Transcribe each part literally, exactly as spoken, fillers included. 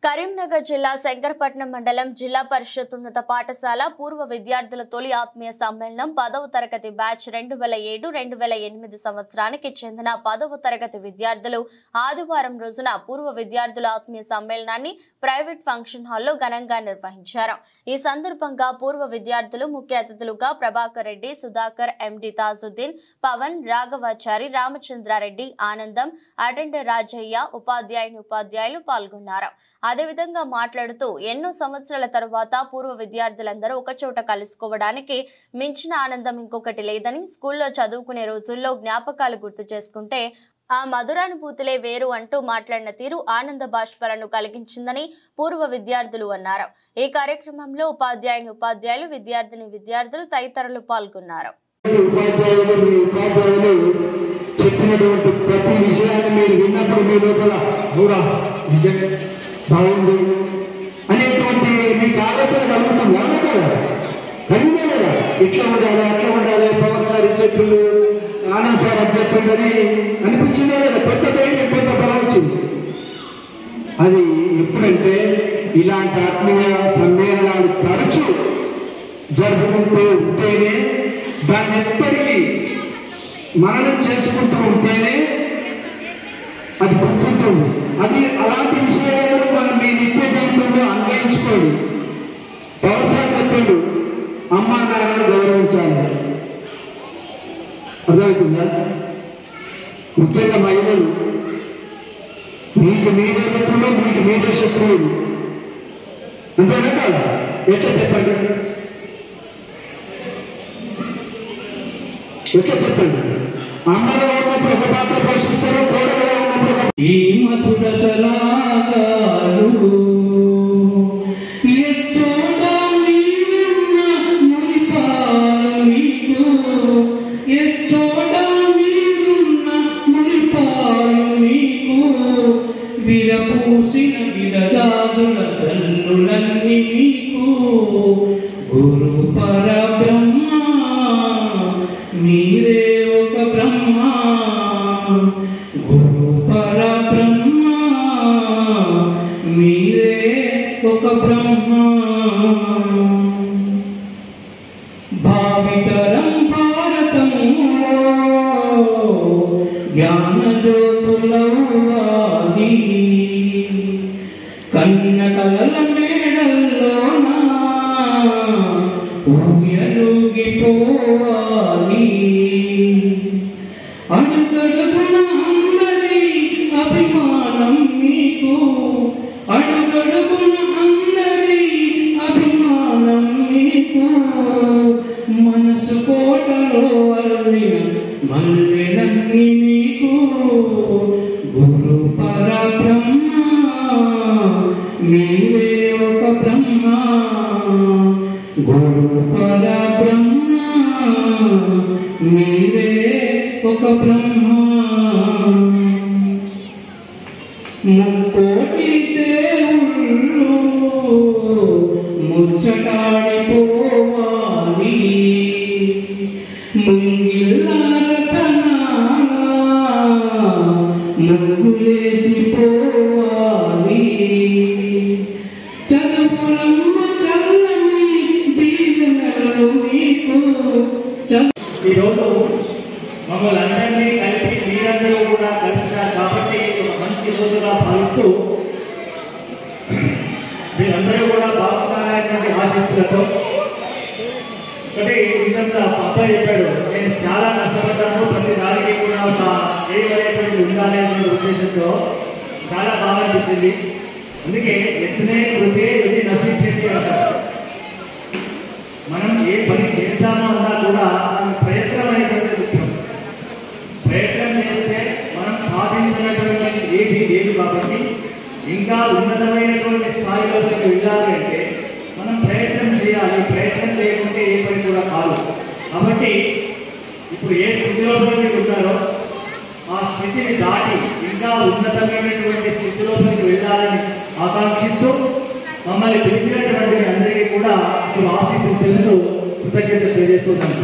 కరీంనగర్ జిల్లా శంకరపట్నం మండలం జిల్లా పరిషత్ ఉన్నత పాఠశాల పూర్వ విద్యార్థుల తొలి ఆత్మీయ సమ్మేళనం పదవ తరగతి బ్యాచ్ రెండు వేల ఏడు రెండు వేల ఎనిమిది సంవత్సరానికి చెందిన పదవ తరగతి విద్యార్థులు ఆదివారం రోజున పూర్వ విద్యార్థుల ఆత్మీయ సమ్మేళనాన్ని ప్రైవేట్ ఫంక్షన్ హాల్లో ఘనంగా నిర్వహించారు. ఈ సందర్భంగా పూర్వ విద్యార్థులు ముఖ్య అతిథులుగా ప్రభాకర్ రెడ్డి, సుధాకర్, ఎండి తాజుద్దీన్, పవన్, రాఘవాచారి, రామచంద్రారెడ్డి, ఆనందం, అటెండర్ రాజయ్య, ఉపాధ్యాయుని ఉపాధ్యాయులు పాల్గొన్నారు. అదేవిధంగా మాట్లాడుతూ ఎన్నో సంవత్సరాల తర్వాత పూర్వ విద్యార్థులందరూ ఒకచోట కలుసుకోవడానికి మించిన ఆనందం ఇంకొకటి లేదని, స్కూల్లో చదువుకునే రోజుల్లో జ్ఞాపకాలు గుర్తు చేసుకుంటే ఆ మధురానుభూతులే వేరు అంటూ మాట్లాడిన తీరు ఆనంద బాష్పాలను కలిగించిందని పూర్వ విద్యార్థులు అన్నారు. ఈ కార్యక్రమంలో ఉపాధ్యాయుని ఉపాధ్యాయులు, విద్యార్థిని విద్యార్థులు తదితరులు పాల్గొన్నారు. చెప్పినటువంటి ప్రతి విషయాన్ని మీరు విన్నప్పుడు మీ లోపల కూడా నిజంగా బాగుంది అనేటువంటి మీకు ఆలోచన కలుగుతుంది. అవునా కదా? కలిగే కదా, ఇట్లా ఉండాలి అట్లా ఉండాలి, పవన్ సార్ చెప్పిండు, ఆనంద్ సార్ అని చెప్పిండని అనిపించిందే కదా. పెద్ద ధైర్యం, పెద్ద బలం వచ్చింది. అది ఎప్పుడంటే ఇలాంటి ఆత్మీయ సమ్మేళనాలు తరచు జరుపుకుంటూ ఉంటేనే, దాన్ని ఎప్పటికీ మననం చేసుకుంటూ ఉంటేనే అది గుర్తుంటుంది. అది అలాంటి విషయాలు మనం మీ నిత్య జీవితంలో అన్వయించుకోండి. పవన్ సార్ చెప్పాడు, అమ్మా నాన్నను గౌరవించాలి. అర్థమవుతుందా? ముఖ్యంగా మహిళలు మీకు మీదే మిత్రులు, మీకు మీదే శత్రువులు. అంతేనా కాదు? ఎట్లా చెప్పండి, ఎట్లా చెప్పండి? అమ్మలో ఉన్నప్పుడు ఒక పాత్ర పోషిస్తారు, కోడలో ఉన్నప్పుడు ఈ మధుర సరాగాలు విరపూసిన విరజాదుల చల్లులన్నీ మీకు గురు పరబ్రహ్మ మీరే ఒక బ్రహ్మ, గురు పరబ్రహ్మ మీరే ఒక బ్రహ్మ. భావితరం భారతంలో జ్ఞానజ్యోతులవ్వాలి, కన్నకలల మేడల్లోనా ఊయలుగిపోవాలి. అడుగడుగున అందరి అభిమానం మీకు, అడుగడుగున అందరి అభిమానం మీకు, మనసు కోటలో అల్లిన మల్లెలన్నీ మీకు గురు పరబ్రహ్మ మీరే ఒక బ్రహ్మ, గురు పరబ్రహ్మ మీరే ఒక బ్రహ్మ. ముక్కోటి దేవుళ్ళు ముచ్చటాడిపోవాలి, ముంగిల్లారతనాలా ముగ్గులేసిపోవాలి. చదువులమ్మ చల్లని దీవెనలు మీకు. ఈరోజు మమ్మల్ని అందరినీ కలిపి మీరందరూ కూడా కలిసినారు కాబట్టి ఒక మంచి రోజుగా భావిస్తూ మీరందరూ కూడా బాగున్నారని ఆశిస్తులతో ఒకటి ఇంత అబ్బాయి చెప్పాడు, నేను చాలా నష్టపడ్డాను, ప్రతి దానికి కూడా ఒక ఏమైనటువంటి ఉండాలి అనే ఉద్దేశంతో చాలా బాగా అనిపించింది. అందుకే ఎత్తునే వృద్ధి ఇది నశించేది అంటారు. మనం ఏ పని చేస్తామో అన్నా కూడా దాని ప్రయత్నం అనేటువంటి ముఖ్యం. ప్రయత్నం చేస్తే మనం సాధించినటువంటి ఏది లేదు కాబట్టి ఇంకా ఉన్నతమైనటువంటి స్థాయిలోకి వెళ్ళాలి అంటే మనం ప్రయత్నం చేయాలి. ప్రయత్నం చేయకుంటే ఏ పని కూడా కాదు. కాబట్టి ఇప్పుడు ఏ స్థితిలో మీరు ఉన్నారో ఆ స్థితిని దాటి ఇంకా ఉన్నతమైనటువంటి స్థితిలోకి వెళ్ళాలని ఆకాంక్షిస్తూ మమ్మల్ని పిలిచినటువంటి అందరికీ కూడా శుభ ఆశీస్సులతో కృతజ్ఞత తెలియజేస్తున్నాను.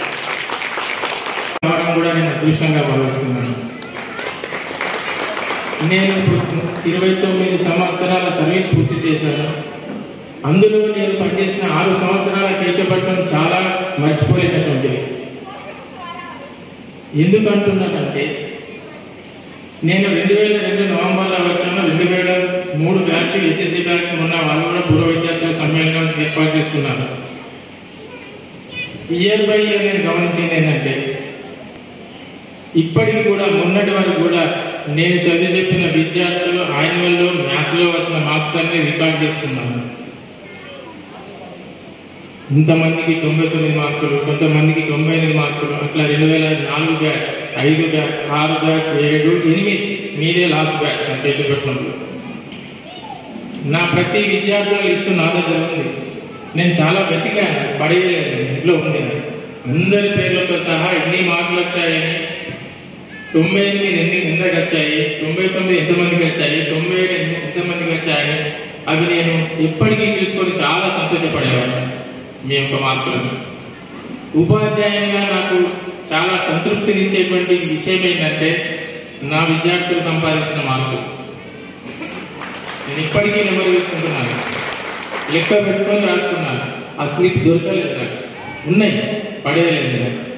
కూడా నేను అదృష్టంగా భావిస్తున్నాను. నేను ఇప్పుడు ఇరవై తొమ్మిది సంవత్సరాల సర్వీస్ పూర్తి చేశాను. అందులో నేను పనిచేసిన ఆరు సంవత్సరాల కేశవపట్నం చాలా మర్చిపోలేనటువంటిది. ఎందుకంటున్నానంటే నేను రెండు వేల రెండు నవంబర్లో వచ్చాను. రెండు వేల మూడు బ్యాచ్ ఎస్ఎస్సి బ్యాచ్ ఉన్న వాళ్ళు కూడా పూర్వ విద్యార్థుల సమ్మేళనం ఏర్పాటు చేసుకున్నారు. ఇయర్ బై ఇయర్ నేను గమనించింది ఏంటంటే ఇప్పటికి కూడా మొన్నటి వరకు కూడా నేను చదివి చెప్పిన విద్యార్థులు యాన్యువల్లో మ్యాథ్స్లో వచ్చిన మార్క్స్ అన్ని రికార్డ్ చేసుకున్నాను. ఇంతమందికి తొంభై తొమ్మిది మార్కులు, కొంతమందికి తొంభై ఎనిమిది మార్కులు, అట్లా రెండు వేల నాలుగు బ్యాచ్, ఐదు బ్యాచ్, ఆరు బ్యాచ్, ఏడు, ఎనిమిది, మీదే లాస్ట్ బ్యాచ్ నా కేశవపట్నంలో. నా ప్రతి విద్యార్థుల లిస్టు నా దగ్గర ఉంది. నేను చాలా వెతికాను, పడేయలేదు, ఇంట్లో ఉంది. అందరి పేర్లతో సహా ఎన్ని మార్కులు వచ్చాయని, తొంభై ఎనిమిది ఎన్ని ఎంతకు వచ్చాయి, తొంభై తొమ్మిది ఎంతమందికి వచ్చాయి, తొంభై ఏడు ఎంతమందికి వచ్చాయని అవి నేను ఎప్పటికీ చూసుకొని చాలా సంతోషపడేవాడిని. మీ యొక్క మార్కులను ఉపాధ్యాయంగా నాకు చాలా సంతృప్తినిచ్చేటువంటి విషయం ఏంటంటే నా విద్యార్థులు సంపాదించిన మార్కులు నేను ఇప్పటికీ నెంబర్ తీసుకుంటున్నాను, లెక్క పెట్టుకొని రాసుకున్నాను. ఆ స్లిప్ దొరకలేదు, నాకు ఉన్నాయి, పడేయలేదు.